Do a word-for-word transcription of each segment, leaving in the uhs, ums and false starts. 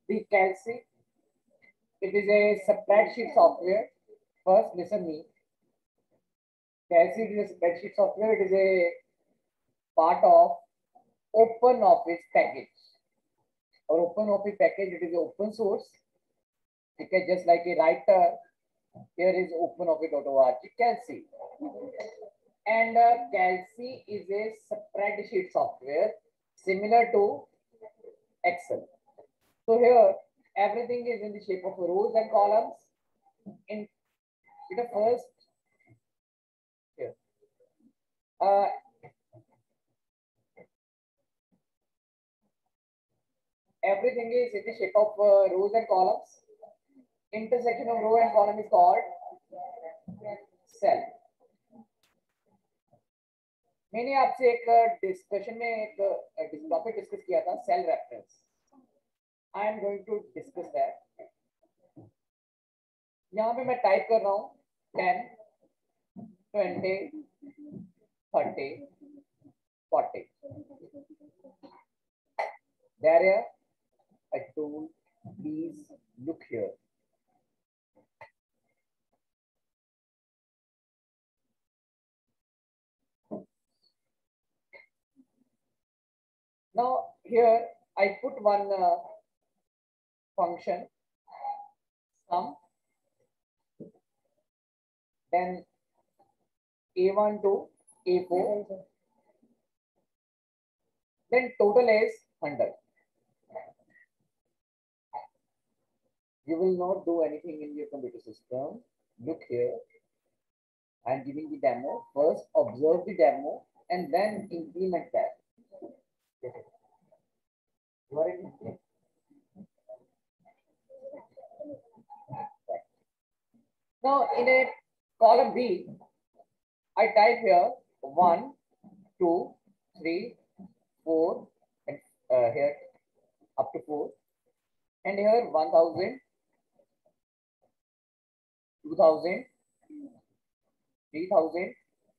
The Calci, it is a spreadsheet software. First, listen me. Calci is a spreadsheet software. It is a part of OpenOffice package. Or OpenOffice package, it is open source. Okay, just like a writer, here is openoffice dot org, Calci. And uh, Calci is a spreadsheet software similar to Excel. So here, everything is in the shape of rows and columns. In the first, here, uh, everything is in the shape of uh, rows and columns. Intersection of row and column is called cell. मैंने आपसे एक discussion में एक topic discuss किया था, cell reference. I am going to discuss that. यहाँ पे मैं टाइप कर रहा हूँ ten, twenty, thirty, forty. There I told, please look here. Now here I put one uh, function sum, then A one to A four, then total is one hundred. You will not do anything in your computer system. Look here. I am giving the demo. First, observe the demo and then implement that. You are in. Now, in a column B, I type here one, two, three, four, and uh, here up to four, and here one thousand, two thousand, three thousand,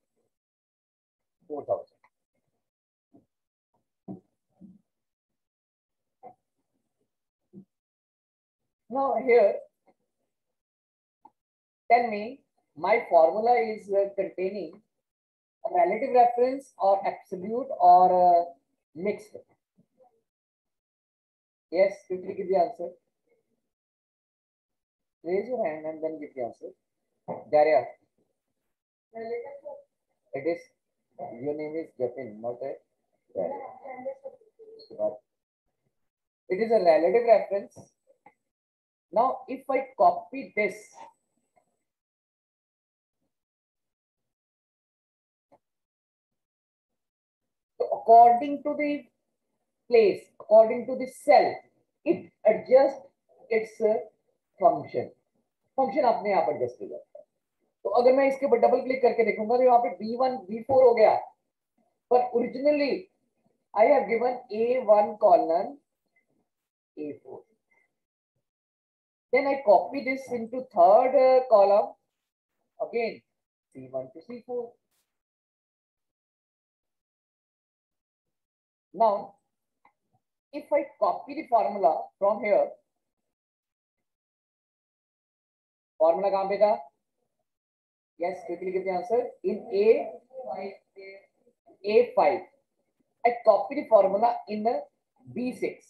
four thousand. Now here, tell me, my formula is uh, containing a relative reference or absolute or uh, mixed. Yes, quickly give the answer. Raise your hand and then give the answer. Daria. It is, your name is Jatin, not a Daria. It is a relative reference. Now, if I copy this, so according to the place, according to the cell, it adjusts its uh, function. Function अपने आप adjust हो जाता है. तो अगर मैं इसके ऊपर डबल क्लिक करके देखूंगा तो यहाँ पे B one, B four हो गया. पर originally I have given A one colon A four. Then I copy this into third uh, column. Again, C one to C four. Now, if I copy the formula from here, formula कहाँ पे था? Yes, quickly give the answer. In A, A five. I copy the formula in the B six.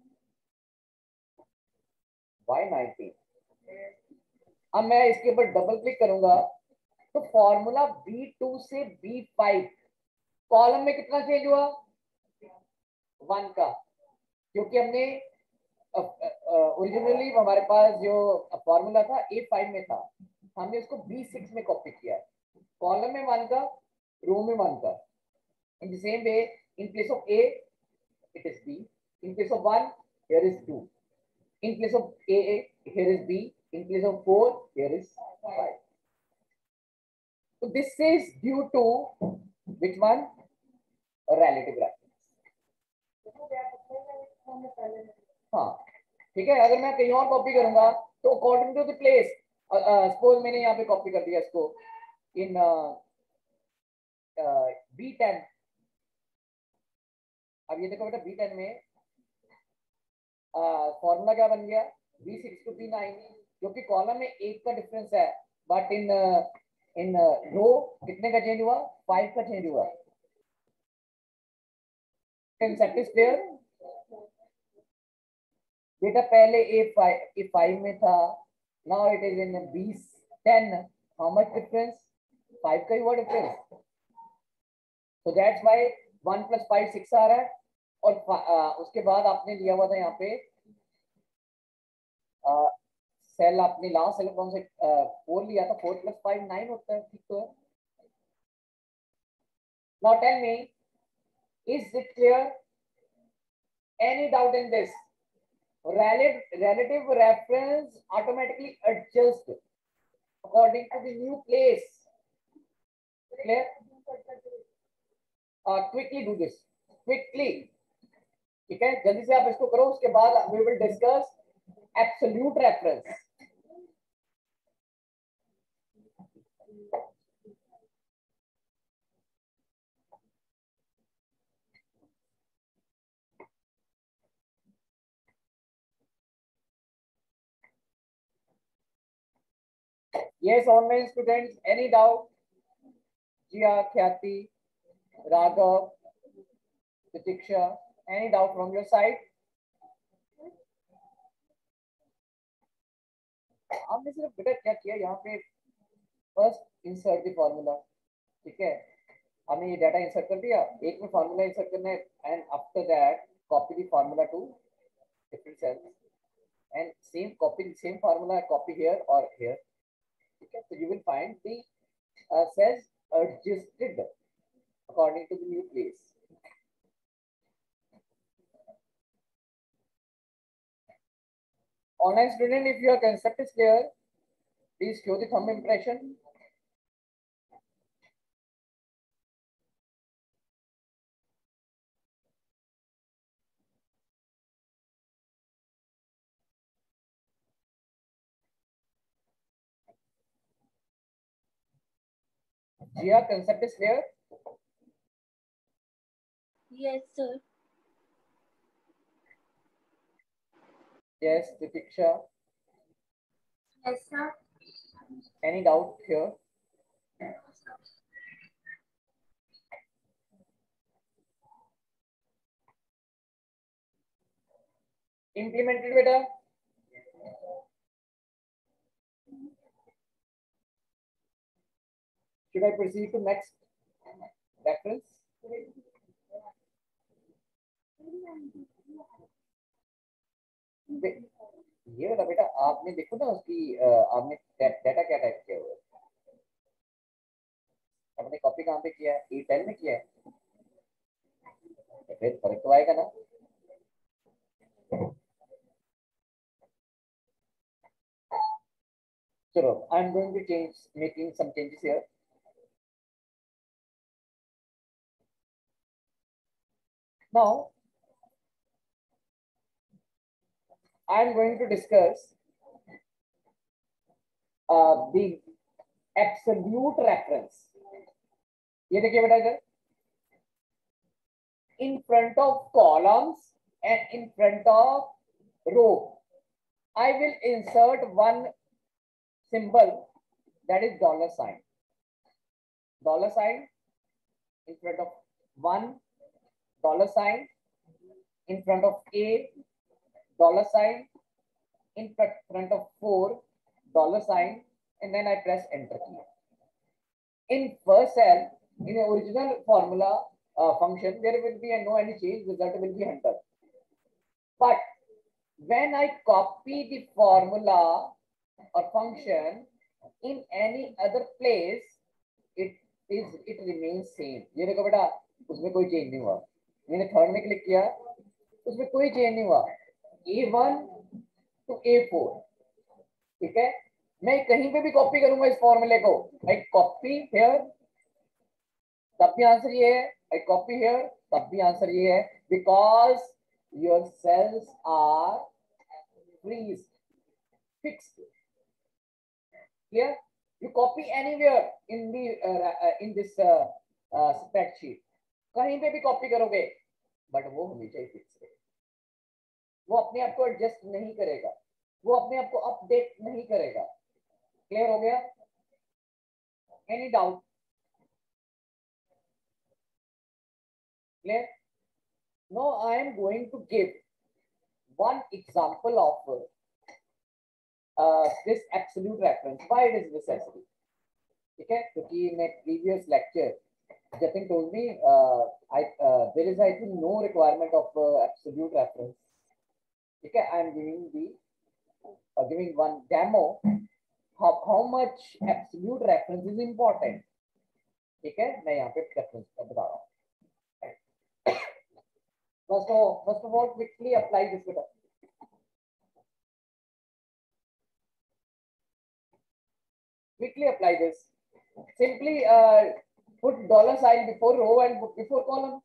Why nineteen? अब मैं इसके ऊपर double click करूंगा तो formula B two से B five कॉलम में कितना चेंज हुआ? वन का, क्योंकि हमने ओरिजिनली हमारे पास जो फॉर्मूला था A five में था, हमने उसको B six में कॉपी किया. कॉलम में वन का, रो में वन का. In the same way, in place of A, it is B. In place of one, here is two. In place of A, here is B. In place of four, here is five. So this is due to which one? A relative reference. हाँ, ठीक है. अगर मैं कहीं और copy करूंगा तो according to the place, suppose मैंने यहाँ पे कॉपी कर दिया इसको इन B ten. अब ये देखो बेटा B ten में फॉर्मूला क्या बन गया, B six to P nine, जो कि कॉलम में एक का डिफरेंस है, बट इन इन रो कितने का चेंज हुआ, फाइव का चेंज हुआ। कंसेप्ट इज क्लियर बेटा, पहले ए फाइव ए फाइव में था, now it is in B ten, how much difference, five का ही हुआ difference, so that's why one plus five six आ रहा है। और uh, उसके बाद आपने लिया हुआ था यहाँ पे सेल, आपने लास्ट सेल कौन से फोर लिया था, फोर प्लस फाइव नाइन होता है, ठीक तो है। Now tell me, is it clear, any doubt in this? relative relative reference automatically adjust according to the new place, clear? uh, quickly do this, quickly, ठीक है, जल्दी से आप इसको करो, उसके बाद we will discuss absolute reference. Yes, online students, any doubt? Jia, Khyati, Raghav, Pratiksha, any doubt from your side? आपने सिर्फ बेटा क्या किया यहाँ पे, फर्स्ट इंसर्ट द फॉर्मूला, ठीक है, हमने ये डाटा इंसर्ट कर दिया, एक में फॉर्मूला इंसर्ट करना है, and after that copy the formula to different cells and same copy the same formula copy here or here, okay, so you will find the uh, cells adjusted according to the new place. Online student, if your concept is clear, please show the thumb impression. Jia, concept is clear? Yes, sir. Yes, Pratiksha? Yes, sir. Any doubt here? Implemented beta? Should I proceed to next reference? ये वाला बेटा आपने देखो ना उसकी, आपने data क्या type किया हुआ है, आपने कॉपी कहाँ पे किया है, ई टेन में किया है, फिर फर्क तो आएगा ना। चलो, I am going to change, making some changes here. Now I am going to discuss uh, the absolute reference. ये देखिए बेटा इधर, in front of columns and in front of row, I will insert one symbol, that is dollar sign. Dollar sign in front of one, dollar sign in front of A, dollar sign in front of four, dollar sign, and then I press enter key. In first cell, in the original formula uh, function, there will be a no any change, result will be one hundred. But when I copy the formula or function in any other place, it is it remains same. ये देखो बेटा, उसमें कोई change नहीं हुआ, मैंने third में click किया, उसमें कोई चेंज नहीं हुआ, A one to A four, ठीक है। मैं कहीं पे भी कॉपी करूंगा इस फॉर्मूले को, आई कॉपी हियर, तब भी आंसर ये है, आई कॉपी हियर, तब भी आंसर ये है, because your cells are freeze fixed. Here you copy anywhere in the uh, uh, in this uh, uh, spreadsheet, कहीं पे भी कॉपी करोगे, बट वो हमेशा ही फिक्स है. वो अपने आप को एडजस्ट नहीं करेगा, वो अपने आप को अपडेट नहीं करेगा। क्लियर हो गया? Any doubt? Clear? No, I am going to give one example of this absolute reference, why it is necessary. ठीक है, क्योंकि मैं previous lecture Jatin told me uh, I uh, there is I think no requirement of uh, absolute reference. Okay, I am giving the uh, giving one demo how how much absolute reference is important. ठीक है, मैं यहाँ पे reference का बता रहा हूँ. First of all, first of all, quickly apply this beta. Quickly apply this. Simply uh, put dollar sign before row and before column.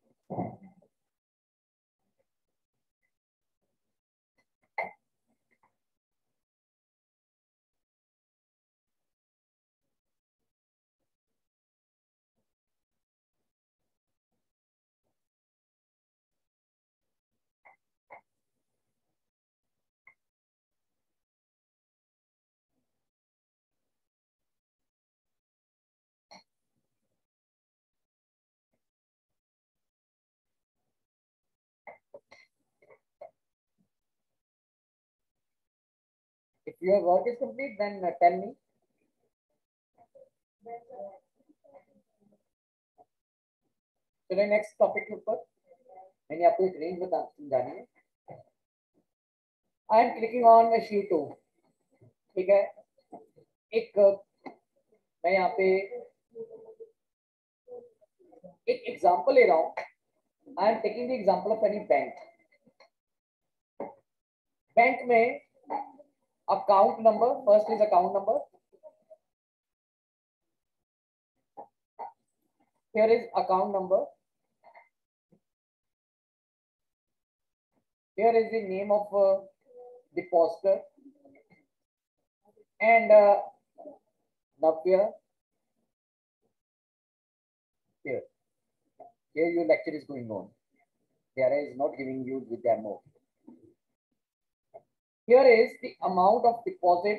If your work is complete, then uh, tell me. चलिए next topic के ऊपर. मैंने आपको एक range बता समझानी है. I am clicking on sheet two. ठीक है, एक मैं यहाँ पे एक एग्जांपल ले रहा हूँ. I am taking the example of any bank. Bank में account number, first is account number. Here is account number. Here is the name of uh, depositor. And uh, now here, here, here your lecture is going on. There is not giving you the demo. Here is the amount of deposit.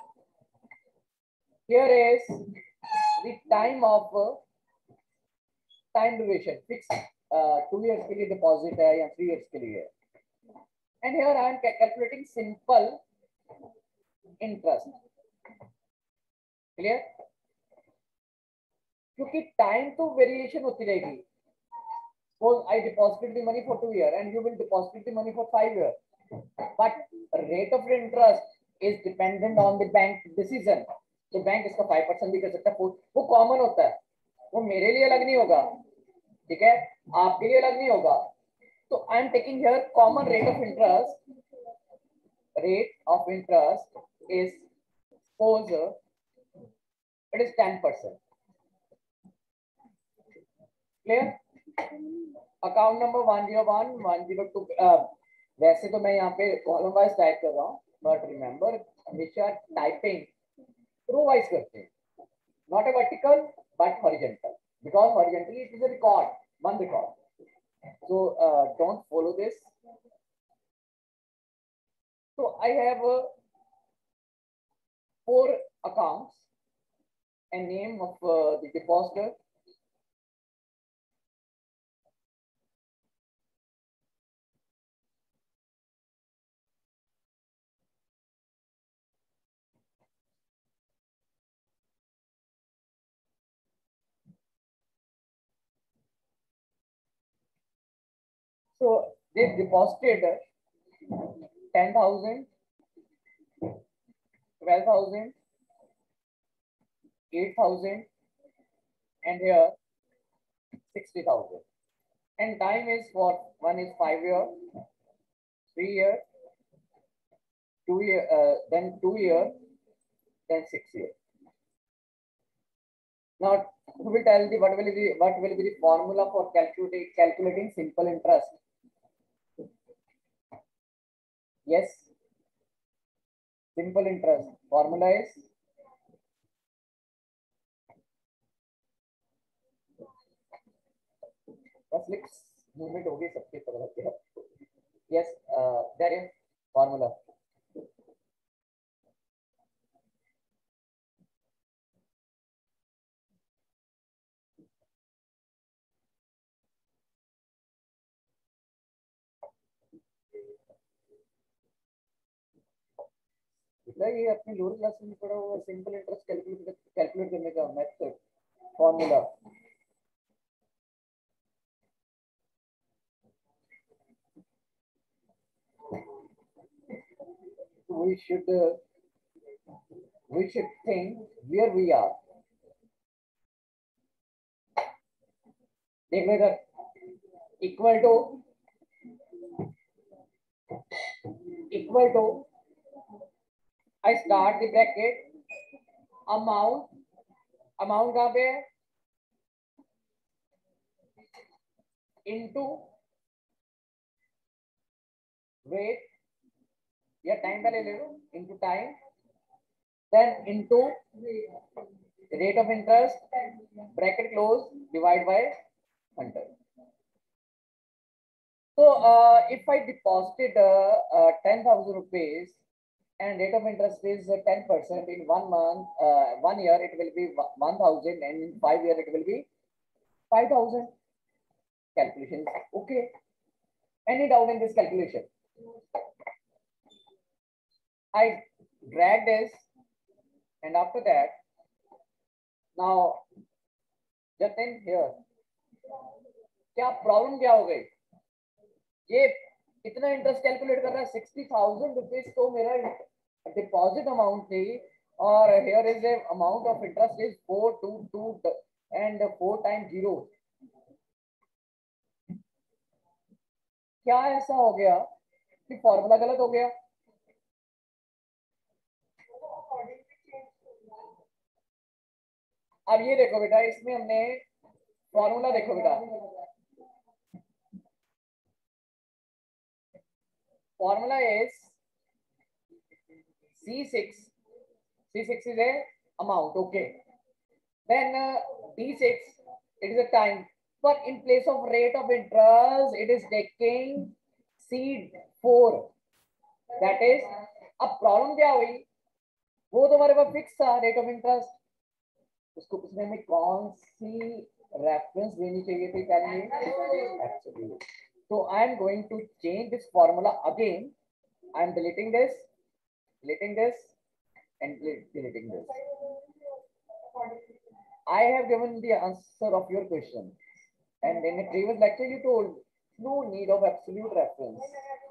Here is the time of uh, time duration. Fixed uh, two years के लिए deposit है या three years के लिए. And here I am calculating simple interest. Clear? क्योंकि time तो variation होती रहेगी. Suppose I deposited the money for two years and you will deposit the money for five years. But rate of interest is dependent on the bank decision. तो bank इसका five percent भी कर सकता है. वो common होता है, वो मेरे लिए अलग नहीं होगा. ठीक है, आपके लिए अलग नहीं होगा. तो I am taking here common rate of interest. Rate of interest is suppose it is ten percent. Clear? Account number one zero one one zero two. वैसे तो मैं यहाँ पे कॉलम वाइज टाइप कर रहा हूँ, बट रिमेंबर हमेशा typing row wise करते हैं. Not a vertical but horizontal, because horizontally it is a record, one record. So don't follow this. So I have uh, four accounts and name of uh, the depositor. So they deposited ten thousand, twelve thousand, eight thousand, and here sixty thousand. And time is for one is five year, three year, two year, uh, then two year, then six year. Now, who will tell the what will be what will be the formula for calculating calculating simple interest? Yes, simple interest formula is बस लिक्स movement हो गई सबके पता लग गया. Yes, uh, there is formula. बेटा ये अपने लोअर क्लास में पढ़ा हुआ सिंपल इंटरेस्ट कैलकुलेट कैलकुलेट करने का method formula. We should uh, we should think where we are. देख लो इधर equal to equal to I start the bracket amount amount कहाँ पे है इनटू रेट या टाइम पहले ले लो into time then into rate of interest bracket close divide by one hundred. So uh, if I deposited uh, uh, ten thousand rupees and rate of interest is uh, ten percent in one month, uh, one year it will be one thousand and in five years it will be five thousand. Calculations okay. Any doubt in this calculation? I drag this and after that now just in here क्या problem क्या हो गई ये इतना interest calculate कर रहा है sixty thousand rupees तो मेरा डिपॉजिट अमाउंट थी और here is a amount of interest is four two two and four time zero. क्या ऐसा हो गया कि फॉर्मूला गलत हो गया? अब ये देखो बेटा इसमें हमने फॉर्मूला देखो बेटा formula is C six. C six is a amount okay. Then uh, D six it is a time but in place of rate of interest it is taking C four. That is अब problem क्या हुई वो तो हमारे पास fix था rate of interest उसको पूछने में कौन सी रेफरेंस देनी चाहिए थी actually. So I am going to change this formula again. I am deleting this, deleting this, and deleting this. I have given the answer of your question, and in the previous lecture you told no need of absolute reference.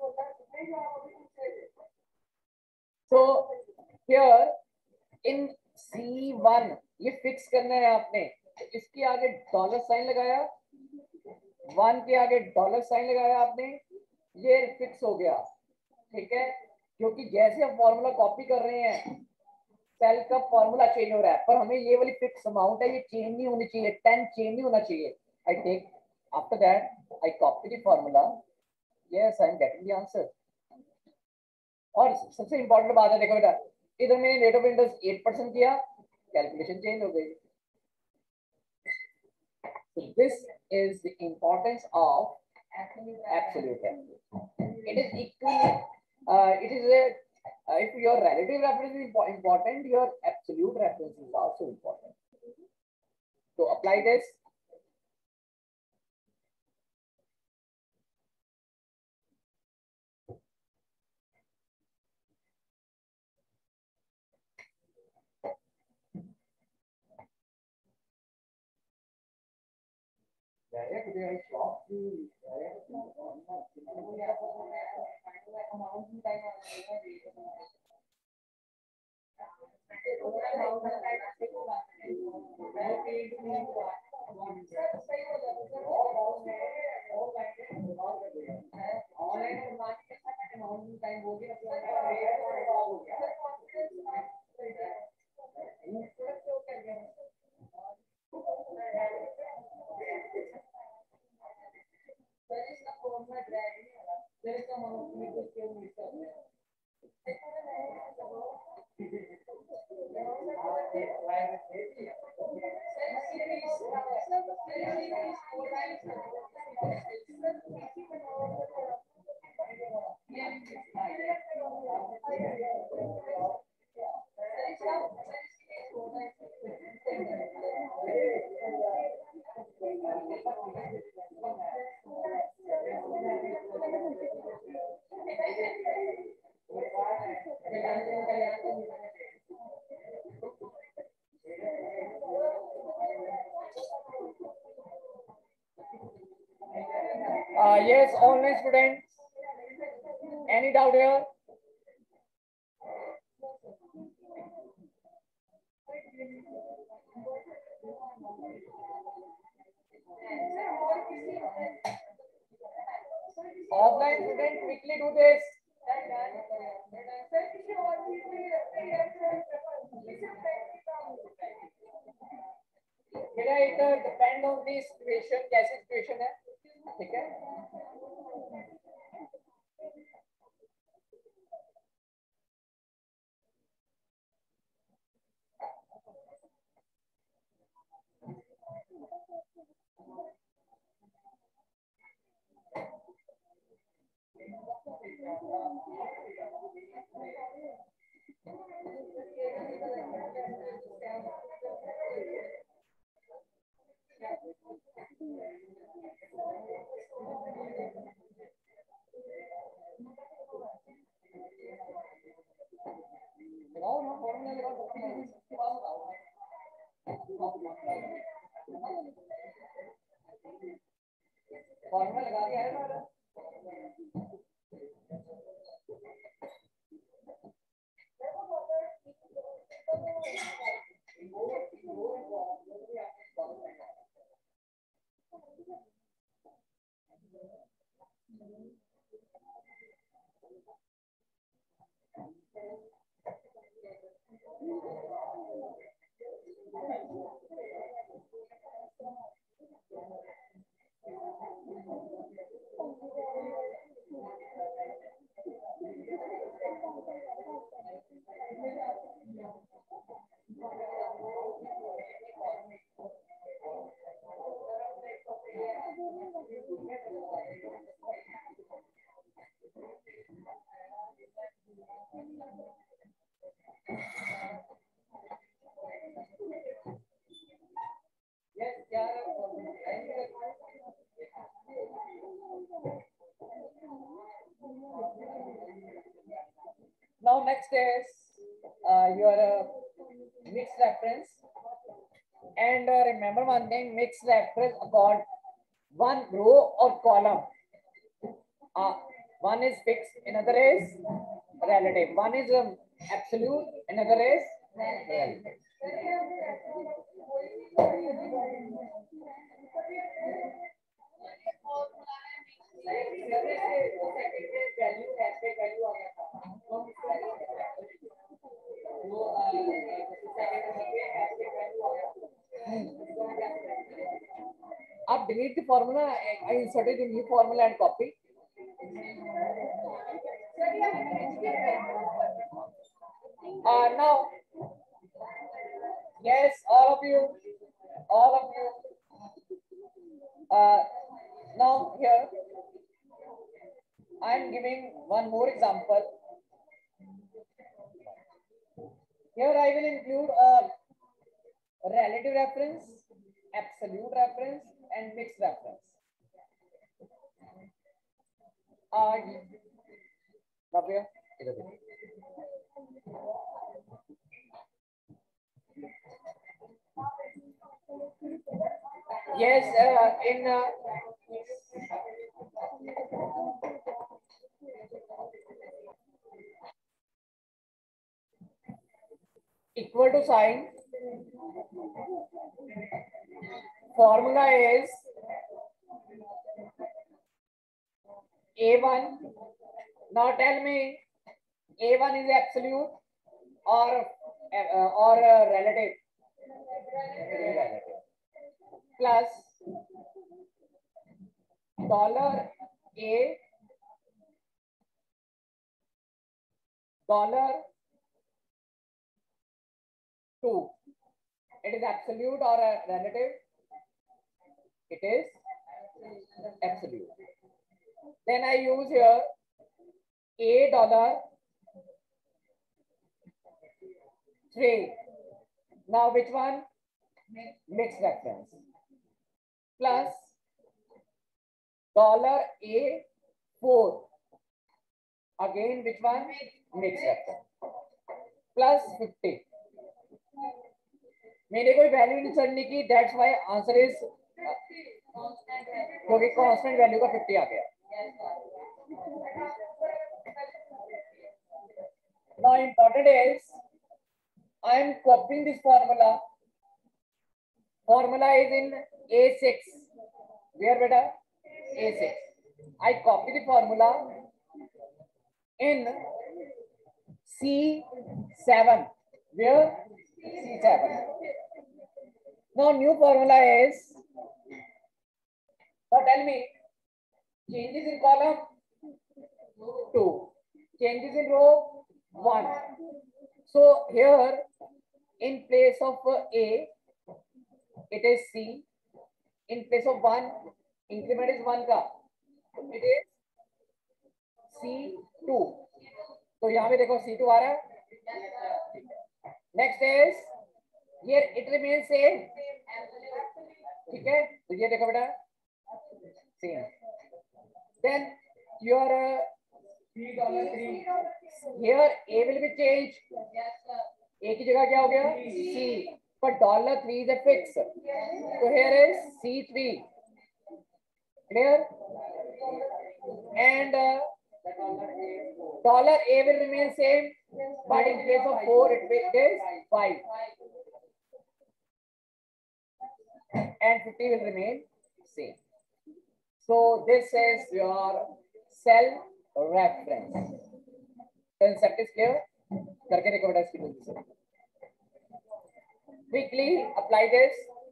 So here in C one ये fix करना है आपने इसके आगे dollar sign लगाया one के आगे dollar sign लगाया आपने ये फिक्स हो गया ठीक है क्योंकि जैसे हम फॉर्मूला कॉपी कर रहे हैं सेल का फॉर्मूला चेंज हो रहा है पर हमें ये वाली फिक्स अमाउंट है ये चेंज नहीं होनी चाहिए टेन चेंज नहीं होना चाहिए. I take after that I copy the formula yes I am getting the answer. और सबसे इंपॉर्टेंट बात है देखो बेटा इधर मैंने rate of interest eight percent किया कैलकुलेशन चेंज हो गई. So this is the importance of absolute reference. It is equally, uh, it is a, uh, if your relative reference is important, your absolute reference is also important. So apply this. Uh, yes, online students. Any doubt here? Offline student, quickly do this. मेरा it depend on the situation, कैसी situation है, ठीक है? लगाओ ना formula लगाओ, इसके बाद लगाओ फॉर्मूला लगा के आए ना। Now next is uh, your uh, mixed reference, and uh, remember one thing: mixed reference about one row or column. Uh, one is fixed, another is relative. One is um, absolute, another is relative. आप delete the formula. I inserted the new formula and copy. Uh, now, yes, all of you, all of you. Uh, now here, I am giving one more example. Here I will include a relative reference, absolute reference, and mixed reference. Uh, Navya, इधर देखो. Yes, uh, in uh, equal to sign, formula is A one. Now tell me, A one is absolute or uh, or uh, relative? Relative. Plus dollar A dollar two. It is absolute or a relative? It is absolute. Then I use here A dollar three. Now which one? Mixed reference. Plus dollar A four. Again which one? Mixed reference. Plus fifty. मेरे कोई value नहीं चढ़ने की, that's why answer is क्योंकि constant value का fifty आ गया. Now important is I am copying this formula. Formula is in A six. Where beta? A six. I copy the formula in C seven. Where? C seven. Now new formula is, so tell me, changes in column two, changes in row one. So here in place of A, it is C. In place of one, increment is one का, it is C two. तो यहाँ पे देखो C two आ रहा है. Next is ये it remains same. ठीक है, तो ये देखो बेटा same. Then your uh, here A will be changed. A की जगह क्या हो गया? C. But dollar three is a fix. So here is C three. Clear? And uh, dollar A will remain same, but in place of four, it is five. And fifty will remain same. So this is your cell reference. Concept is clear? करके देखो बेटा इसकी जल्दी से. Quickly apply this.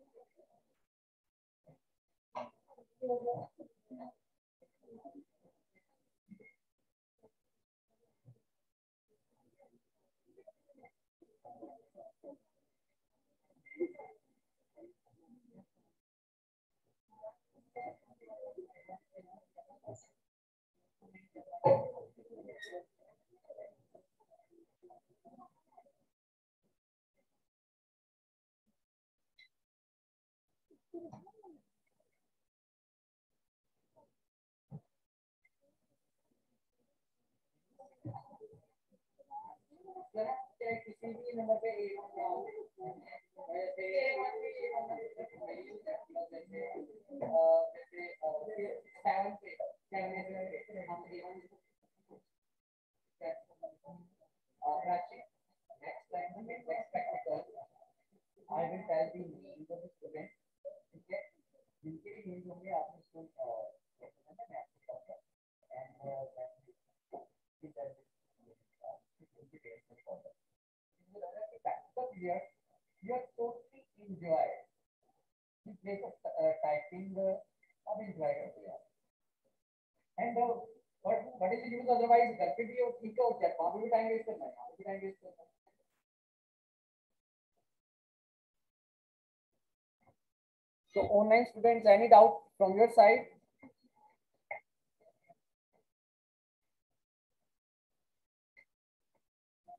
किसी भी number पे I will tell the names of the students. ठीक है, जिनके भी names होंगे आपने उसको and you are totally enjoy the place of uh, typing uh, अब enjoy करते हैं. And uh, what what is the use otherwise घर पे भी और ठीक है, और क्या वहाँ भी टाइम वेस्ट करना है, यहाँ भी टाइम वेस्ट करना है. So online students, any doubt from your side?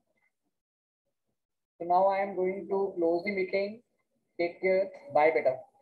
So now I am going to close the meeting. Take care. Bye, beta.